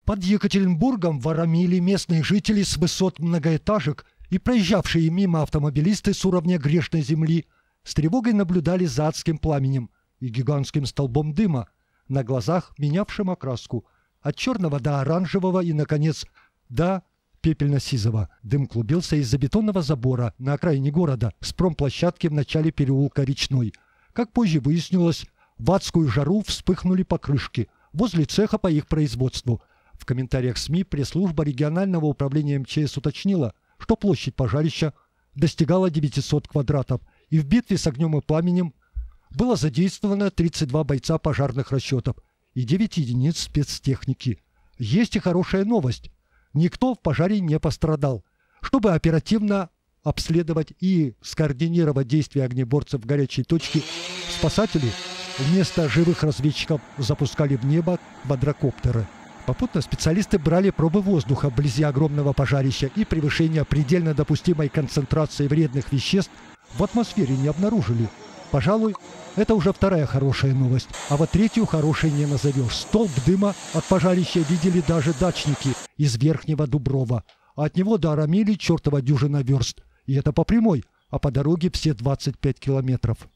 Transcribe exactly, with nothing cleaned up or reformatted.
Под Екатеринбургом воромили местные жители с высот многоэтажек и проезжавшие мимо автомобилисты с уровня грешной земли с тревогой наблюдали за адским пламенем и гигантским столбом дыма, на глазах менявшим окраску от черного до оранжевого и, наконец, до пепельно-сизого. Дым клубился из-за бетонного забора на окраине города с промплощадки в начале переулка Речной. Как позже выяснилось, в адскую жару вспыхнули покрышки возле цеха по их производству. В комментариях СМИ пресс-служба регионального управления МЧС уточнила, что площадь пожарища достигала девятисот квадратов, и в битве с огнем и пламенем было задействовано тридцать два бойца пожарных расчетов и девять единиц спецтехники. Есть и хорошая новость. Никто в пожаре не пострадал. Чтобы оперативно обследовать и скоординировать действия огнеборцев в горячей точке, спасатели вместо живых разведчиков запускали в небо квадрокоптеры. Попутно специалисты брали пробы воздуха вблизи огромного пожарища и превышения предельно допустимой концентрации вредных веществ в атмосфере не обнаружили. Пожалуй, это уже вторая хорошая новость. А вот третью хорошей не назовешь. Столб дыма от пожарища видели даже дачники из Верхнего Дуброва. А от него до Арамили чертова дюжина верст. И это по прямой, а по дороге все двадцать пять километров.